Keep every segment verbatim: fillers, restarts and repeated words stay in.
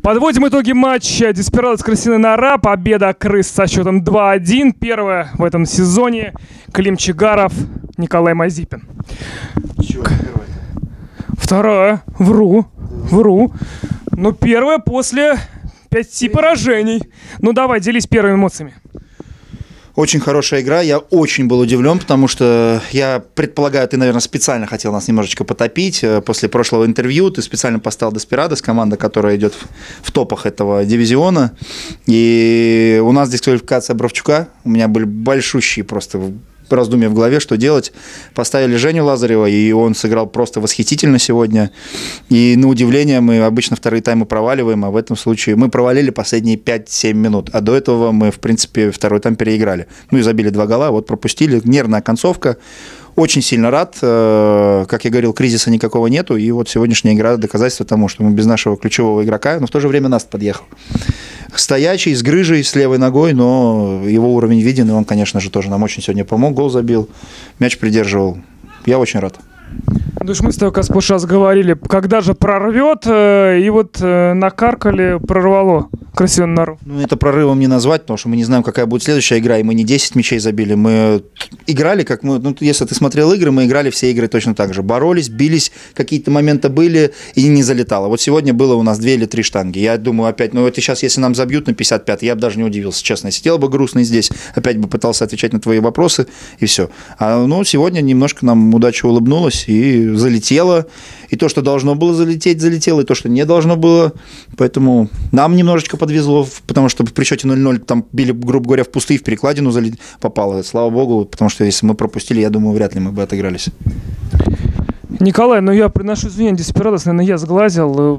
Подводим итоги матча Деспирадос Крысиная Нора. Победа крыс со счетом два один. Первая в этом сезоне. Клим Чигаров, Николай Мазипин. Чего? Первая. Вторая. Вру. Вру. Но первая после пяти поражений. Ну давай, делись первыми эмоциями. Очень хорошая игра, я очень был удивлен, потому что я предполагаю, ты, наверное, специально хотел нас немножечко потопить. После прошлого интервью ты специально поставил Деспирадос, команда, которая идет в топах этого дивизиона. И у нас дисквалификация Бровчука, у меня были большущие просто раздумья в голове, что делать. Поставили Женю Лазарева, и он сыграл просто восхитительно сегодня. И на удивление мы обычно вторые таймы проваливаем, а в этом случае мы провалили последние пять-семь минут. А до этого мы, в принципе, второй тайм переиграли. Ну и забили два гола, вот пропустили. Нервная концовка. Очень сильно рад. Как я говорил, кризиса никакого нету. И вот сегодняшняя игра доказательство тому, что мы без нашего ключевого игрока, но в то же время Наст подъехал. Стоячий, с грыжей, с левой ногой, но его уровень виден, и он, конечно же, тоже нам очень сегодня помог. Гол забил, мяч придерживал. Я очень рад. Ну, мы с тобой, как в прошлый раз говорили, когда же прорвет, и вот накаркали, прорвало Крысиную Нору. Ну, это прорывом не назвать, потому что мы не знаем, какая будет следующая игра, и мы не десять мячей забили. Мы играли, как мы, ну, если ты смотрел игры, мы играли все игры точно так же. Боролись, бились, какие-то моменты были, и не залетало. Вот сегодня было у нас две или три штанги. Я думаю, опять, ну, это сейчас, если нам забьют на пятьдесят пятый, я бы даже не удивился, честно. Я сидел бы грустный здесь, опять бы пытался отвечать на твои вопросы, и все. А, ну, сегодня немножко нам удача улыбнулась, и залетело. И то, что должно было залететь, залетело, и то, что не должно было. Поэтому нам немножечко подвезло, потому что при счете ноль ноль там били, грубо говоря, в пустые, в перекладину залет... попало. Слава богу, потому что если мы пропустили, я думаю, вряд ли мы бы отыгрались. Николай, ну я приношу извинения, Деспирадос, наверное, я сглазил.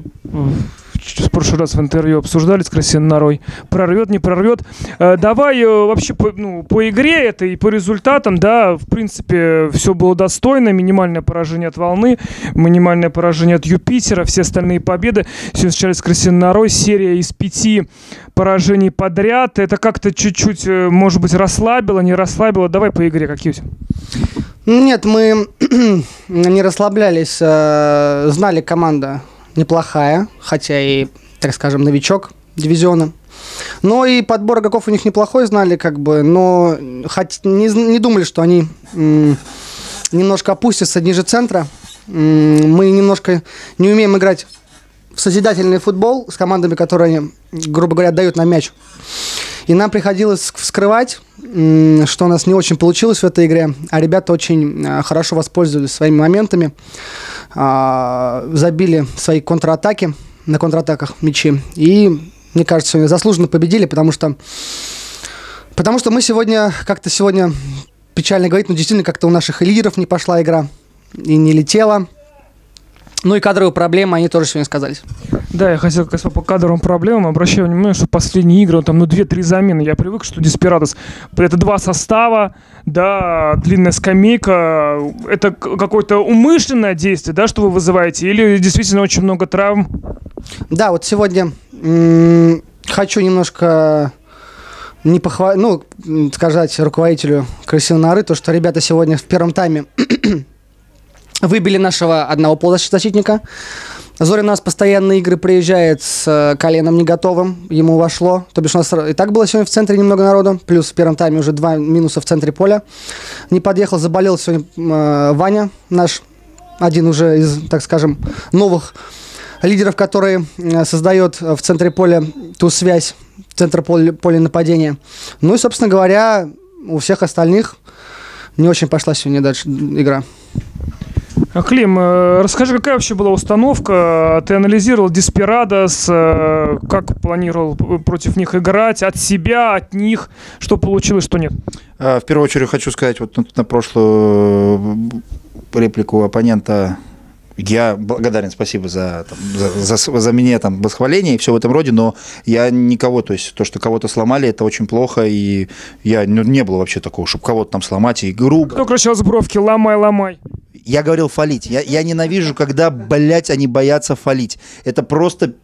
В прошлый раз в интервью обсуждали с Крысиной Норой. Прорвет, не прорвет. Э, давай э, вообще по, ну, по игре это и по результатам, да, в принципе, все было достойно. Минимальное поражение от Волны, минимальное поражение от Юпитера, все остальные победы. Сегодня встречались с Крысиной Норой. Серия из пяти поражений подряд. Это как-то чуть-чуть, может быть, расслабило, не расслабило. Давай по игре какие у тебя? Нет, мы не расслаблялись. Знали, команда неплохая, хотя и, так скажем, новичок дивизиона. Но и подбор игроков у них неплохой, знали, как бы, но хоть не, не думали, что они м, немножко опустятся ниже центра. М, мы немножко не умеем играть в созидательный футбол с командами, которые, грубо говоря, дают нам мяч. И нам приходилось вскрывать, м, что у нас не очень получилось в этой игре, а ребята очень а, хорошо воспользовались своими моментами. Забили свои контратаки, на контратаках мячи. И, мне кажется, сегодня заслуженно победили, потому что, потому что мы сегодня, как-то сегодня, печально говорить, но действительно как-то у наших лидеров не пошла игра и не летела. Ну и кадровые проблемы, они тоже сегодня сказались. Да, я хотел как раз по кадровым проблемам. Обращаю внимание, что последние игры, там, ну, две-три замены. Я привык, что Деспирадос это два состава, да, длинная скамейка. Это какое-то умышленное действие, да, что вы вызываете? Или действительно очень много травм? Да, вот сегодня м- хочу немножко не похвалить, ну, сказать руководителю Крысиной Норы, то, что ребята сегодня в первом тайме выбили нашего одного полузащитника. Зорин у нас постоянные игры приезжает с коленом не готовым, ему вошло. То бишь у нас и так было сегодня в центре немного народу, плюс в первом тайме уже два минуса в центре поля. Не подъехал, заболел сегодня э, Ваня, наш один уже из, так скажем, новых лидеров, который э, создает в центре поля ту связь, центр поля, поля нападения. Ну и, собственно говоря, у всех остальных не очень пошла сегодня дальше игра. Клим, расскажи, какая вообще была установка? Ты анализировал Деспирадос, как планировал против них играть, от себя, от них, что получилось, что нет? В первую очередь хочу сказать вот на прошлую реплику оппонента. Я благодарен, спасибо за, там, за, за, за меня там восхваление и все в этом роде, но я никого, то есть то, что кого-то сломали, это очень плохо, и я, ну, не было вообще такого, чтобы кого-то там сломать, и игру. Кто кричал с бровки «ломай, ломай»? Я говорил фалить. Я, я ненавижу, когда, блядь, они боятся фалить. Это просто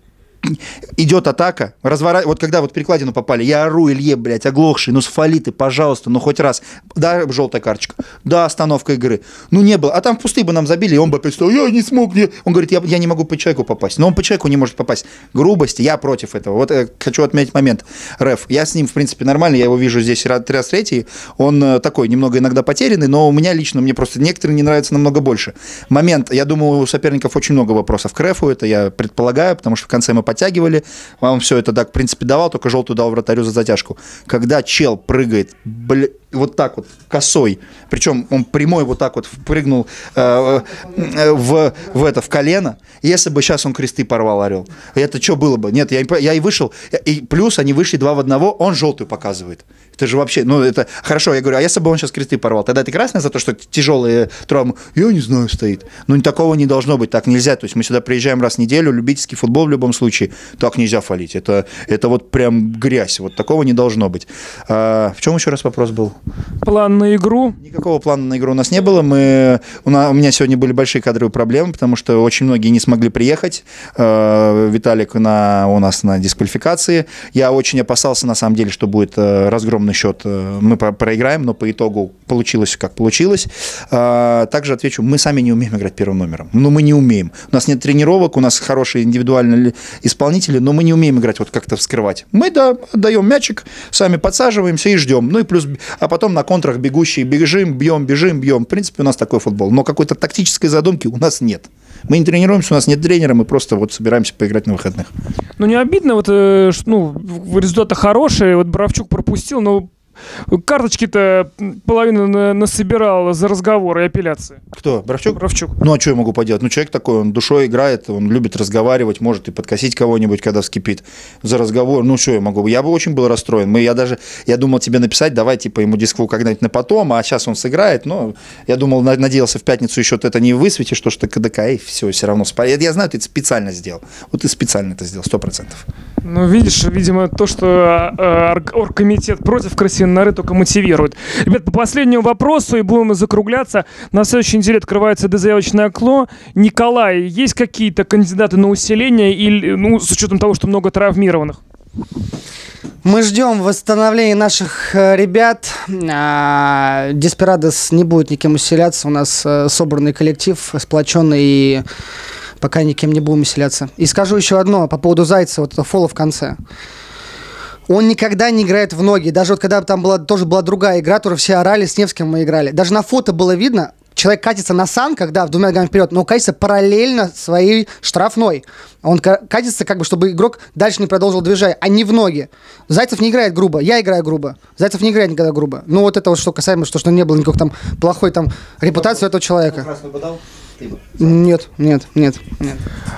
идет атака, разворачивается, вот когда вот в перекладину попали, я ору Илье, блядь, оглохший, ну сфали ты, пожалуйста, ну хоть раз, да, желтая карточка, да, остановка игры, ну не было, а там в пустые бы нам забили, и он бы опять сказал, я не смог, не... он говорит, я, я не могу по человеку попасть, но он по человеку не может попасть, грубости, я против этого, вот я хочу отметить момент, Реф, я с ним, в принципе, нормально, я его вижу здесь раз третий, он такой немного иногда потерянный, но у меня лично, мне просто некоторые не нравятся намного больше. Момент, я думаю, у соперников очень много вопросов к Рефу, это я предполагаю, потому что в конце мы подтягивали, он все это, да, в принципе, давал, только желтую дал вратарю за затяжку. Когда чел прыгает, бля, вот так вот, косой, причем он прямой вот так вот прыгнул э, э, в, в это, в колено, если бы сейчас он кресты порвал, орел, это что было бы? Нет, я, я и вышел, и плюс они вышли два в одного, он желтую показывает. Это же вообще, ну это, хорошо, я говорю, а если бы он сейчас кресты порвал, тогда ты красная за то, что тяжелые травмы? Я не знаю, стоит. Ну такого не должно быть, так нельзя, то есть мы сюда приезжаем раз в неделю, любительский футбол в любом случае, так нельзя фалить, это, это вот прям грязь, вот такого не должно быть. А, в чем еще раз вопрос был? План на игру? Никакого плана на игру у нас не было. Мы, у, нас, у меня сегодня были большие кадровые проблемы, потому что очень многие не смогли приехать. Э, Виталик на, у нас на дисквалификации. Я очень опасался, на самом деле, что будет э, разгромный счет. Мы проиграем, но по итогу получилось, как получилось. Э, также отвечу, мы сами не умеем играть первым номером. Ну, мы не умеем. У нас нет тренировок, у нас хорошие индивидуальные исполнители, но мы не умеем играть, вот как-то вскрывать. Мы, да, отдаем мячик, сами подсаживаемся и ждем. Ну и плюс, а потом на контрах бегущие, бежим, бьем, бежим, бьем. В принципе, у нас такой футбол. Но какой-то тактической задумки у нас нет. Мы не тренируемся, у нас нет тренера, мы просто вот собираемся поиграть на выходных. Ну, не обидно, вот, э, ну, результаты хорошие, вот Боровчук пропустил, но карточки-то половину на- насобирал за разговоры и апелляции. Кто? Боровчук? Боровчук. Ну, а что я могу поделать? Ну, человек такой, он душой играет, он любит разговаривать, может и подкосить кого-нибудь, когда вскипит за разговор. Ну, что я могу? Я бы очень был расстроен. Мы, я даже, я думал тебе написать, давай, типа, ему дискву когда-нибудь на потом, а сейчас он сыграет. Но я думал, надеялся в пятницу еще ты это не высветишь, что что КДК, и все, все равно. Я, я знаю, ты это специально сделал. Вот ты специально это сделал, сто процентов. Ну, видишь, видимо, то, что э, оргкомитет против Красивой Норы, только мотивирует. Ребят, по последнему вопросу, и будем закругляться, на следующей неделе открывается дозаявочное окно. Николай, есть какие-то кандидаты на усиление, или, ну, с учетом того, что много травмированных? Мы ждем восстановления наших э, ребят. А, Деспирадос не будет никем усиляться. У нас э, собранный коллектив, сплоченный, и пока никем не будем усиляться. И скажу еще одно по поводу Зайца, вот это фола в конце. Он никогда не играет в ноги. Даже вот когда там была, тоже была другая игра, которую все орали, с Невским мы играли. Даже на фото было видно, человек катится на санках, да, в двумя ногами вперед, но катится параллельно своей штрафной. Он катится, как бы, чтобы игрок дальше не продолжил движение, а не в ноги. Зайцев не играет грубо, я играю грубо. Зайцев не играет никогда грубо. Ну вот это вот, что касаемо, что, что не было никакой там плохой там репутации этого человека. Нет, нет, нет, нет.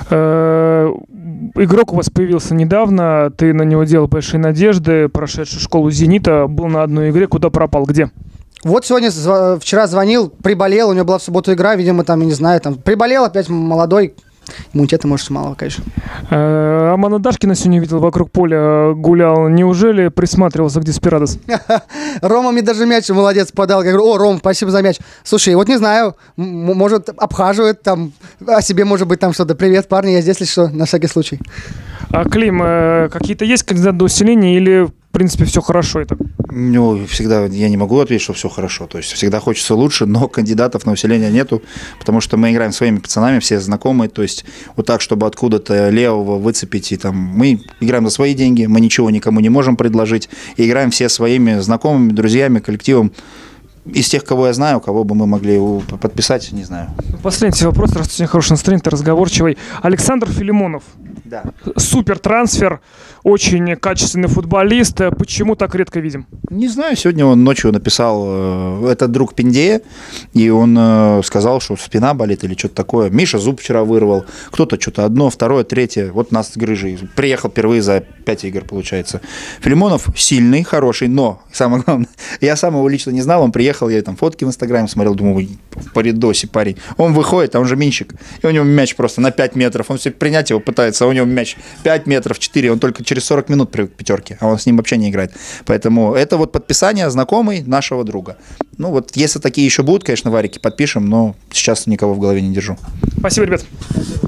Игрок у вас появился недавно, ты на него делал большие надежды, прошедший школу «Зенита», был на одной игре, куда пропал, где? Вот сегодня, зв- вчера звонил, приболел, у него была в субботу игра, видимо, там, я не знаю, там, приболел опять молодой, иммунитета, может, мало, конечно. Амана Дашкина сегодня видел, вокруг поля гулял, неужели присматривался к Деспирадос? Рома мне даже мяч молодец подал, я говорю, о, Ром, спасибо за мяч. Слушай, вот не знаю, м- может, обхаживает там, о себе, может быть, там что-то, привет, парни, я здесь, если что, на всякий случай. А, Клим, э, какие-то есть кандидаты до усиления или, в принципе, все хорошо это? Ну, всегда я не могу ответить, что все хорошо. То есть всегда хочется лучше, но кандидатов на усиление нету, потому что мы играем своими пацанами, все знакомые. То есть вот так, чтобы откуда-то левого выцепить. И там мы играем за свои деньги, мы ничего никому не можем предложить. И играем все своими знакомыми, друзьями, коллективом. Из тех, кого я знаю, кого бы мы могли подписать, не знаю. Последний вопрос, раз у тебя хороший настроение, ты разговорчивый. Александр Филимонов. Да. Супер трансфер, очень качественный футболист. Почему так редко видим? Не знаю, сегодня он ночью написал, э, это друг Пиндея, и он э, сказал, что спина болит или что-то такое. Миша зуб вчера вырвал, кто-то что-то одно, второе, третье. Вот нас с грыжей. Приехал впервые за пять игр, получается. Филимонов сильный, хороший, но, самое главное, я сам его лично не знал, он приехал, я там фотки в Инстаграме смотрел, думаю, в паридосе парень. Он выходит, а он же минщик, и у него мяч просто на пять метров, он все принять его пытается, а у него мяч пять метров, четыре, он только через сорок минут привык к пятерке, а он с ним вообще не играет. Поэтому это вот подписание знакомый нашего друга. Ну вот, если такие еще будут, конечно, варики подпишем, но сейчас никого в голове не держу. Спасибо, ребят.